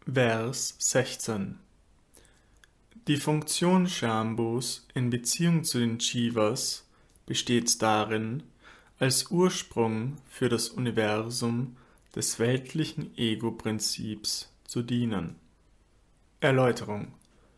Vers 16. Die Funktion Shambhus in Beziehung zu den Jivas besteht darin, als Ursprung für das Universum des weltlichen Ego-Prinzips zu dienen. Erläuterung: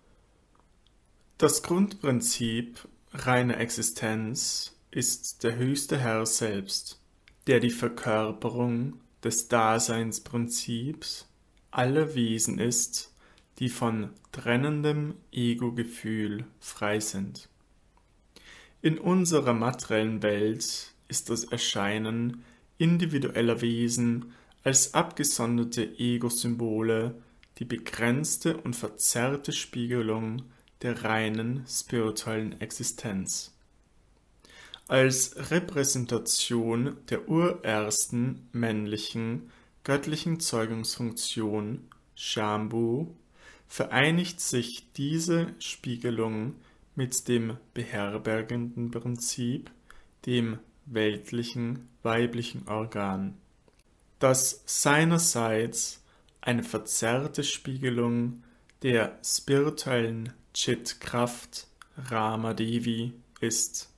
Das Grundprinzip reiner Existenz ist der höchste Herr selbst, der die Verkörperung des Daseinsprinzips aller Wesen ist, die von trennendem Ego-Gefühl frei sind. In unserer materiellen Welt ist das Erscheinen individueller Wesen als abgesonderte Ego-Symbole die begrenzte und verzerrte Spiegelung der reinen spirituellen Existenz. Als Repräsentation der urersten männlichen göttlichen Zeugungsfunktion Shambhu vereinigt sich diese Spiegelung mit dem beherbergenden Prinzip, dem weltlichen weiblichen Organ, das seinerseits eine verzerrte Spiegelung der spirituellen Chit-Kraft Rama Devi ist.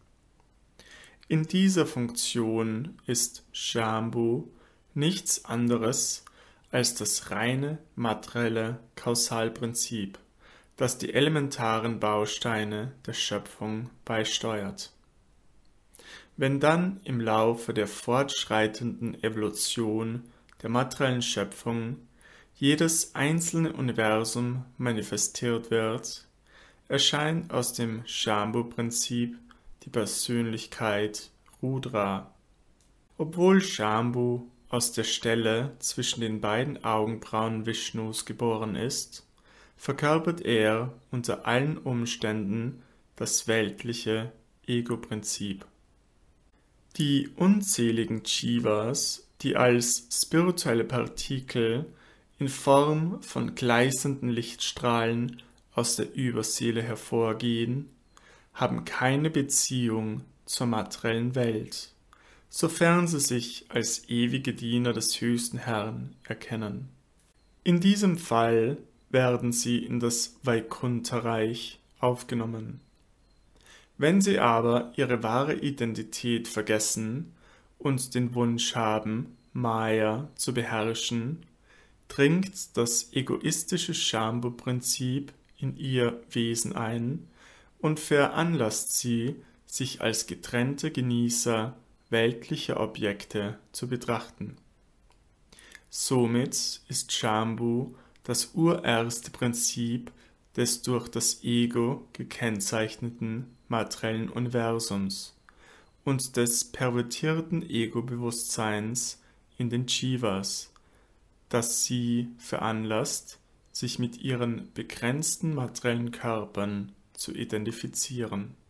In dieser Funktion ist Shambhu nichts anderes als das reine materielle Kausalprinzip, das die elementaren Bausteine der Schöpfung beisteuert. Wenn dann im Laufe der fortschreitenden Evolution der materiellen Schöpfung jedes einzelne Universum manifestiert wird, erscheint aus dem Shambhu-Prinzip die Persönlichkeit Rudra. Obwohl Shambhu aus der Stelle zwischen den beiden Augenbrauen Vishnus geboren ist, verkörpert er unter allen Umständen das weltliche Ego-Prinzip. Die unzähligen Jivas, die als spirituelle Partikel in Form von gleißenden Lichtstrahlen aus der Überseele hervorgehen, haben keine Beziehung zur materiellen Welt, sofern sie sich als ewige Diener des höchsten Herrn erkennen. In diesem Fall werden sie in das Vaikuntha-Reich aufgenommen. Wenn sie aber ihre wahre Identität vergessen und den Wunsch haben, Maya zu beherrschen, dringt das egoistische Shambhu-Prinzip in ihr Wesen ein und veranlasst sie, sich als getrennte Genießer weltlicher Objekte zu betrachten. Somit ist Shambhu das urerste Prinzip des durch das Ego gekennzeichneten materiellen Universums und des pervertierten Ego-Bewusstseins in den Jivas, das sie veranlasst, sich mit ihren begrenzten materiellen Körpern zu identifizieren.